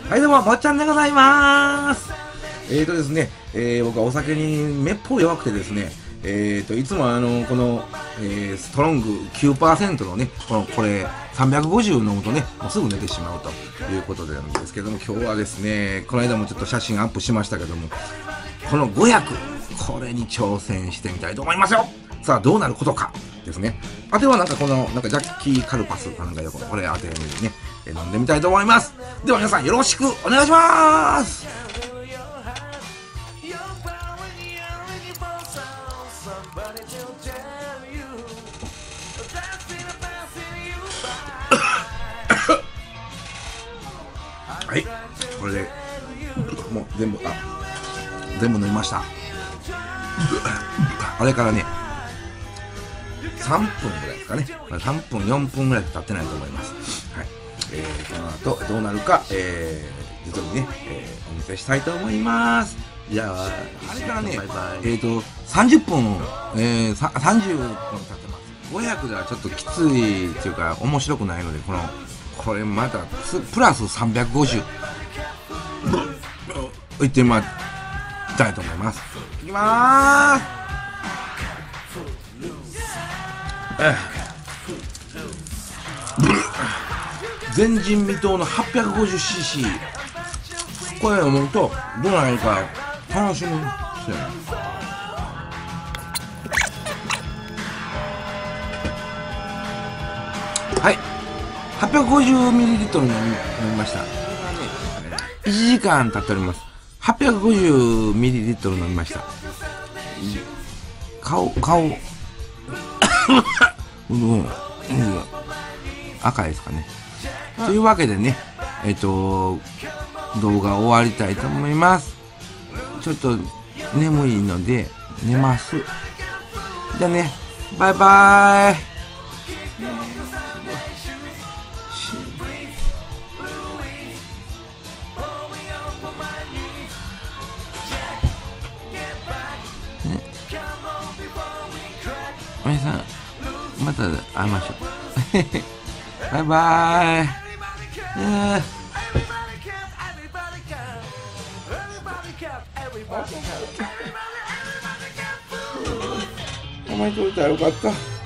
はいどうも、もっちゃんでございます。ですね、僕はお酒にめっぽう弱くてですね、いつもこの、ストロング 9% のね、これ、350飲むとね、もうすぐ寝てしまうということでなんですけども、今日はですね、この間もちょっと写真アップしましたけども、この500、これに挑戦してみたいと思いますよ。さあ、どうなることかですね。あてはなんかこの、なんかジャッキーカルパスなんかよ、これ当てにね、飲んでみたいと思います。では皆さんよろしくお願いします。はい、これでもう全部飲みました。あれからね3分ぐらいですかね、3分4分ぐらい経ってないと思います。はい、この後どうなるか、実にね、お見せしたいと思います。じゃああれからね、30分、30分経ってます。500ではちょっときついっていうか面白くないので、これまたプラス350いってみたいと思います。いきまーす。前人未到の 850cc、 これを飲むとどうなるか楽しみですよね。はい、850ml 飲みました。1時間経っております。850ml 飲みました。顔赤いですかね。というわけでね、動画終わりたいと思います。ちょっと眠いので寝ます。じゃあね、バイバーイ。皆さんまた会いましょう。バイバーイ。お前といたらよかった。